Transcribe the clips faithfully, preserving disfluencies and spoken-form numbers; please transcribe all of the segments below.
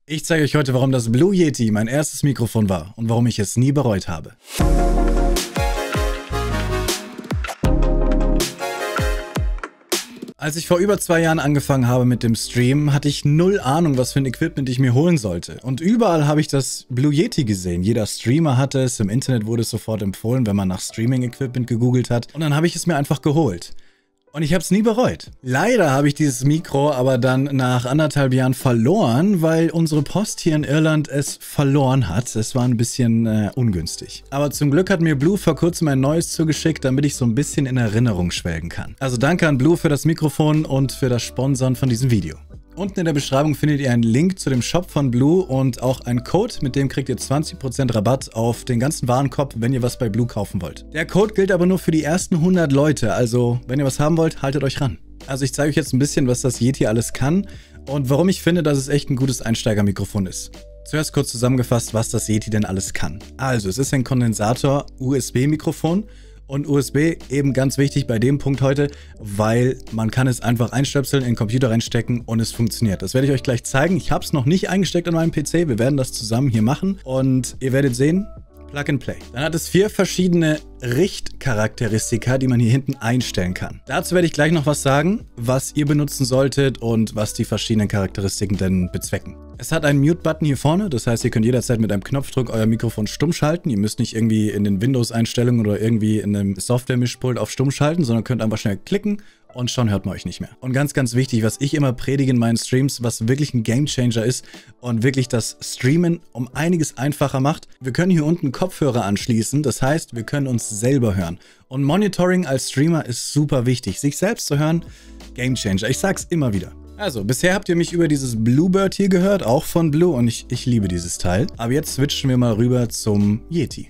Ich zeige euch heute, warum das Blue Yeti mein erstes Mikrofon war und warum ich es nie bereut habe. Als ich vor über zwei Jahren angefangen habe mit dem Stream, hatte ich null Ahnung, was für ein Equipment ich mir holen sollte. Und überall habe ich das Blue Yeti gesehen. Jeder Streamer hatte es, im Internet wurde es sofort empfohlen, wenn man nach Streaming-Equipment gegoogelt hat. Und dann habe ich es mir einfach geholt. Und ich habe es nie bereut. Leider habe ich dieses Mikro aber dann nach anderthalb Jahren verloren, weil unsere Post hier in Irland es verloren hat. Es war ein bisschen äh, ungünstig. Aber zum Glück hat mir Blue vor kurzem ein neues zugeschickt, damit ich so ein bisschen in Erinnerung schwelgen kann. Also danke an Blue für das Mikrofon und für das Sponsoren von diesem Video. Unten in der Beschreibung findet ihr einen Link zu dem Shop von Blue und auch einen Code, mit dem kriegt ihr zwanzig Prozent Rabatt auf den ganzen Warenkorb, wenn ihr was bei Blue kaufen wollt. Der Code gilt aber nur für die ersten hundert Leute, also wenn ihr was haben wollt, haltet euch ran. Also ich zeige euch jetzt ein bisschen, was das Yeti alles kann und warum ich finde, dass es echt ein gutes Einsteigermikrofon ist. Zuerst kurz zusammengefasst, was das Yeti denn alles kann. Also es ist ein Kondensator-U S B-Mikrofon. Und U S B eben ganz wichtig bei dem Punkt heute, weil man kann es einfach einstöpseln, in den Computer reinstecken und es funktioniert. Das werde ich euch gleich zeigen. Ich habe es noch nicht eingesteckt an meinem P C. Wir werden das zusammen hier machen und ihr werdet sehen, Plug and Play. Dann hat es vier verschiedene Richtcharakteristika, die man hier hinten einstellen kann. Dazu werde ich gleich noch was sagen, was ihr benutzen solltet und was die verschiedenen Charakteristiken denn bezwecken. Es hat einen Mute-Button hier vorne, das heißt, ihr könnt jederzeit mit einem Knopfdruck euer Mikrofon stumm schalten. Ihr müsst nicht irgendwie in den Windows-Einstellungen oder irgendwie in einem Software-Mischpult auf stumm schalten, sondern könnt einfach schnell klicken und schon hört man euch nicht mehr. Und ganz, ganz wichtig, was ich immer predige in meinen Streams, was wirklich ein Gamechanger ist und wirklich das Streamen um einiges einfacher macht. Wir können hier unten Kopfhörer anschließen, das heißt, wir können uns selber hören. Und Monitoring als Streamer ist super wichtig. Sich selbst zu hören, Gamechanger. Ich sag's immer wieder. Also, bisher habt ihr mich über dieses Bluebird hier gehört, auch von Blue, und ich, ich liebe dieses Teil. Aber jetzt switchen wir mal rüber zum Yeti.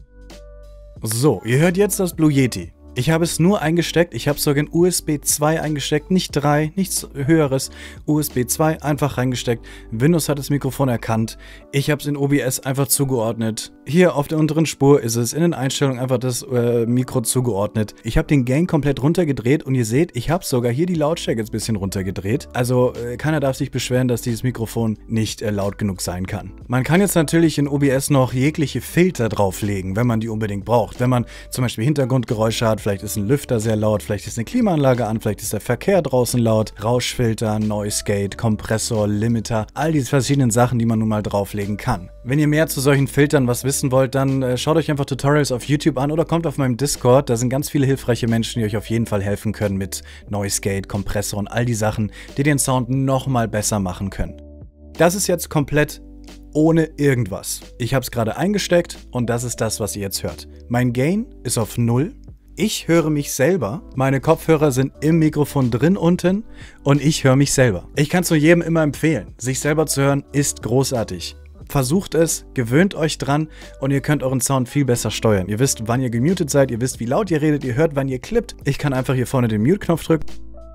So, ihr hört jetzt das Blue Yeti. Ich habe es nur eingesteckt, ich habe sogar in U S B zwei eingesteckt, nicht drei, nichts höheres, U S B zwei einfach reingesteckt. Windows hat das Mikrofon erkannt, ich habe es in O B S einfach zugeordnet. Hier auf der unteren Spur ist es in den Einstellungen einfach das äh, Mikro zugeordnet. Ich habe den Gain komplett runtergedreht und ihr seht, ich habe sogar hier die Lautstärke jetzt ein bisschen runtergedreht. Also äh, keiner darf sich beschweren, dass dieses Mikrofon nicht äh, laut genug sein kann. Man kann jetzt natürlich in O B S noch jegliche Filter drauflegen, wenn man die unbedingt braucht. Wenn man zum Beispiel Hintergrundgeräusche hat, vielleicht ist ein Lüfter sehr laut, vielleicht ist eine Klimaanlage an, vielleicht ist der Verkehr draußen laut, Rauschfilter, Noise Gate, Kompressor, Limiter, all diese verschiedenen Sachen, die man nun mal drauflegen kann. Wenn ihr mehr zu solchen Filtern was wissen wollt, dann äh, schaut euch einfach Tutorials auf YouTube an oder kommt auf meinem Discord, da sind ganz viele hilfreiche Menschen, die euch auf jeden Fall helfen können mit Noise Gate, Kompressor und all die Sachen, die den Sound nochmal besser machen können. Das ist jetzt komplett ohne irgendwas. Ich habe es gerade eingesteckt und das ist das, was ihr jetzt hört. Mein Gain ist auf null. Ich höre mich selber, meine Kopfhörer sind im Mikrofon drin unten und ich höre mich selber. Ich kann es nur jedem immer empfehlen, sich selber zu hören ist großartig. Versucht es, gewöhnt euch dran und ihr könnt euren Sound viel besser steuern. Ihr wisst, wann ihr gemutet seid, ihr wisst, wie laut ihr redet, ihr hört, wann ihr klippt. Ich kann einfach hier vorne den Mute-Knopf drücken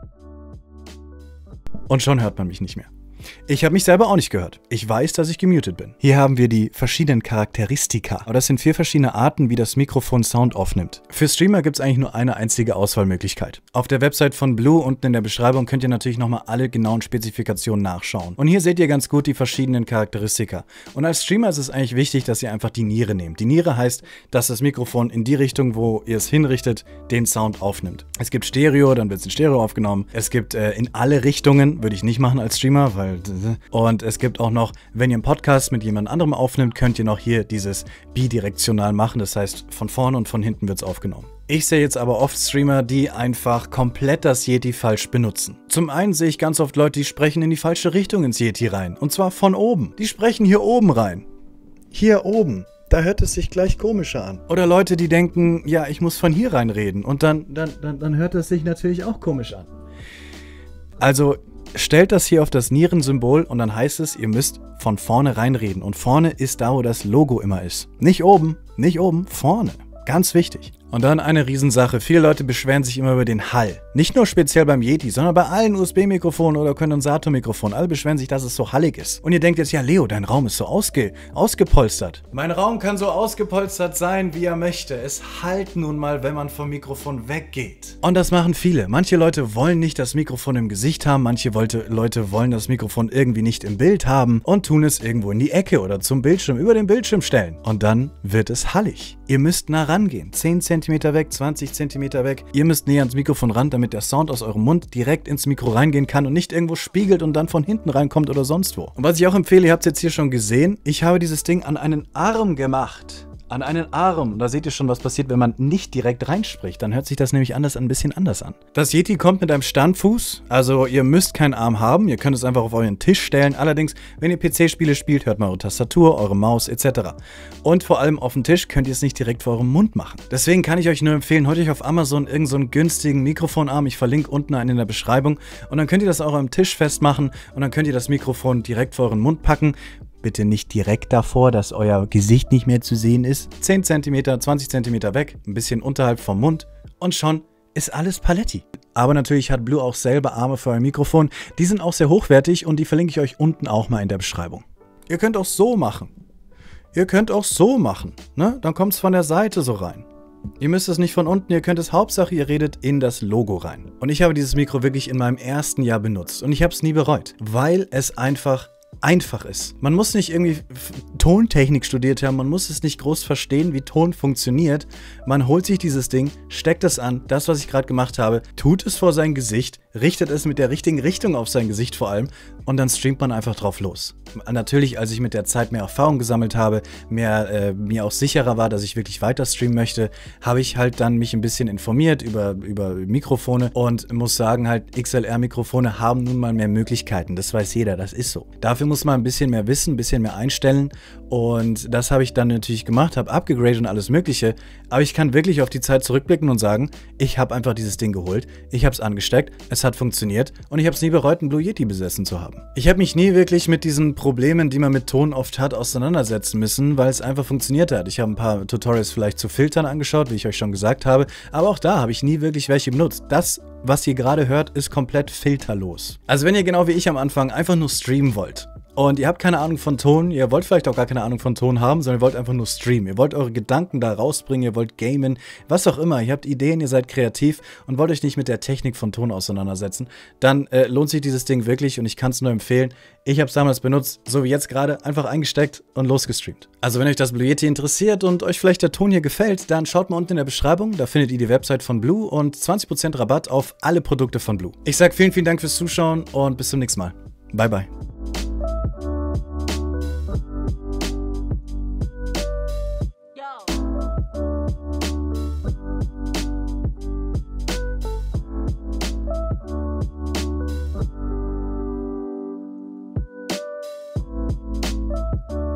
und schon hört man mich nicht mehr. Ich habe mich selber auch nicht gehört. Ich weiß, dass ich gemutet bin. Hier haben wir die verschiedenen Charakteristika. Aber das sind vier verschiedene Arten, wie das Mikrofon Sound aufnimmt. Für Streamer gibt es eigentlich nur eine einzige Auswahlmöglichkeit. Auf der Website von Blue unten in der Beschreibung könnt ihr natürlich nochmal alle genauen Spezifikationen nachschauen. Und hier seht ihr ganz gut die verschiedenen Charakteristika. Und als Streamer ist es eigentlich wichtig, dass ihr einfach die Niere nehmt. Die Niere heißt, dass das Mikrofon in die Richtung, wo ihr es hinrichtet, den Sound aufnimmt. Es gibt Stereo, dann wird es in Stereo aufgenommen. Es gibt äh, in alle Richtungen, würde ich nicht machen als Streamer, weil und es gibt auch noch, wenn ihr einen Podcast mit jemand anderem aufnimmt, könnt ihr noch hier dieses bidirektional machen. Das heißt, von vorne und von hinten wird es aufgenommen. Ich sehe jetzt aber oft Streamer, die einfach komplett das Yeti falsch benutzen. Zum einen sehe ich ganz oft Leute, die sprechen in die falsche Richtung ins Yeti rein. Und zwar von oben. Die sprechen hier oben rein. Hier oben. Da hört es sich gleich komischer an. Oder Leute, die denken, ja, ich muss von hier rein reden. Und dann, dann, dann, dann hört es sich natürlich auch komisch an. Also stellt das hier auf das Nierensymbol und dann heißt es, ihr müsst von vorne reinreden. Und vorne ist da, wo das Logo immer ist. Nicht oben, nicht oben, vorne. Ganz wichtig. Und dann eine Riesensache. Viele Leute beschweren sich immer über den Hall. Nicht nur speziell beim Yeti, sondern bei allen U S B-Mikrofonen oder Kondensatormikrofonen. Alle beschweren sich, dass es so hallig ist. Und ihr denkt jetzt, ja Leo, dein Raum ist so ausge ausgepolstert. Mein Raum kann so ausgepolstert sein, wie er möchte. Es halt nun mal, wenn man vom Mikrofon weggeht. Und das machen viele. Manche Leute wollen nicht das Mikrofon im Gesicht haben, manche Leute wollen das Mikrofon irgendwie nicht im Bild haben und tun es irgendwo in die Ecke oder zum Bildschirm, über den Bildschirm stellen. Und dann wird es hallig. Ihr müsst nah rangehen. zehn Zentimeter weg, zwanzig Zentimeter weg. Ihr müsst näher ans Mikrofon ran, damit der Sound aus eurem Mund direkt ins Mikro reingehen kann und nicht irgendwo spiegelt und dann von hinten reinkommt oder sonst wo. Und was ich auch empfehle, ihr habt es jetzt hier schon gesehen, ich habe dieses Ding an einen Arm gemacht. An einen Arm. Und da seht ihr schon, was passiert, wenn man nicht direkt reinspricht. Dann hört sich das nämlich anders ein bisschen anders an. Das Yeti kommt mit einem Standfuß. Also ihr müsst keinen Arm haben. Ihr könnt es einfach auf euren Tisch stellen. Allerdings, wenn ihr P C-Spiele spielt, hört man eure Tastatur, eure Maus et cetera. Und vor allem auf dem Tisch könnt ihr es nicht direkt vor eurem Mund machen. Deswegen kann ich euch nur empfehlen, holt euch auf Amazon irgendeinen so einen günstigen Mikrofonarm. Ich verlinke unten einen in der Beschreibung. Und dann könnt ihr das auch am Tisch festmachen. Und dann könnt ihr das Mikrofon direkt vor euren Mund packen. Bitte nicht direkt davor, dass euer Gesicht nicht mehr zu sehen ist. zehn Zentimeter, zwanzig Zentimeter weg, ein bisschen unterhalb vom Mund und schon ist alles Paletti. Aber natürlich hat Blue auch selber Arme für euer Mikrofon. Die sind auch sehr hochwertig und die verlinke ich euch unten auch mal in der Beschreibung. Ihr könnt auch so machen. Ihr könnt auch so machen, ne? Dann kommt es von der Seite so rein. Ihr müsst es nicht von unten, ihr könnt es, Hauptsache ihr redet in das Logo rein. Und ich habe dieses Mikro wirklich in meinem ersten Jahr benutzt und ich habe es nie bereut, weil es einfach einfach ist. Man muss nicht irgendwie Tontechnik studiert haben, man muss es nicht groß verstehen, wie Ton funktioniert. Man holt sich dieses Ding, steckt es an, das, was ich gerade gemacht habe, tut es vor sein Gesicht, richtet es mit der richtigen Richtung auf sein Gesicht vor allem und dann streamt man einfach drauf los. Natürlich, als ich mit der Zeit mehr Erfahrung gesammelt habe, mehr äh, mir auch sicherer war, dass ich wirklich weiter streamen möchte, habe ich halt dann mich ein bisschen informiert über, über Mikrofone und muss sagen halt, X L R-Mikrofone haben nun mal mehr Möglichkeiten. Das weiß jeder, das ist so. Dafür muss man ein bisschen mehr wissen, ein bisschen mehr einstellen und das habe ich dann natürlich gemacht, habe abgegradet und alles mögliche, aber ich kann wirklich auf die Zeit zurückblicken und sagen, ich habe einfach dieses Ding geholt, ich habe es angesteckt, es hat funktioniert und ich habe es nie bereut, einen Blue Yeti besessen zu haben. Ich habe mich nie wirklich mit diesen Problemen, die man mit Ton oft hat, auseinandersetzen müssen, weil es einfach funktioniert hat. Ich habe ein paar Tutorials vielleicht zu Filtern angeschaut, wie ich euch schon gesagt habe, aber auch da habe ich nie wirklich welche benutzt. Das, was ihr gerade hört, ist komplett filterlos. Also wenn ihr genau wie ich am Anfang einfach nur streamen wollt, und ihr habt keine Ahnung von Ton, ihr wollt vielleicht auch gar keine Ahnung von Ton haben, sondern ihr wollt einfach nur streamen. Ihr wollt eure Gedanken da rausbringen, ihr wollt gamen, was auch immer. Ihr habt Ideen, ihr seid kreativ und wollt euch nicht mit der Technik von Ton auseinandersetzen. Dann äh, lohnt sich dieses Ding wirklich und ich kann es nur empfehlen. Ich habe es damals benutzt, so wie jetzt gerade, einfach eingesteckt und losgestreamt. Also wenn euch das Blue Yeti interessiert und euch vielleicht der Ton hier gefällt, dann schaut mal unten in der Beschreibung, da findet ihr die Website von Blue und zwanzig Prozent Rabatt auf alle Produkte von Blue. Ich sage vielen, vielen Dank fürs Zuschauen und bis zum nächsten Mal. Bye, bye. Thank you.